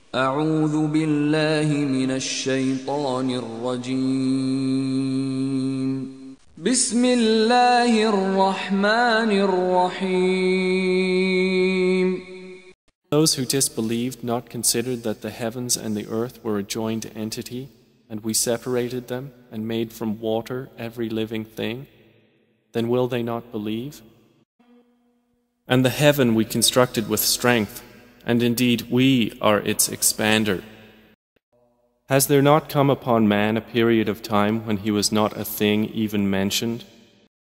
أعوذ بالله من الشيطان الرجيم. بسم الله الرحمن الرحيم. Those who disbelieved not considered that the heavens and the earth were a joined entity, and we separated them and made from water every living thing, then will they not believe? And the heaven we constructed with strength, and indeed we are its expander. Has there not come upon man a period of time when he was not a thing even mentioned?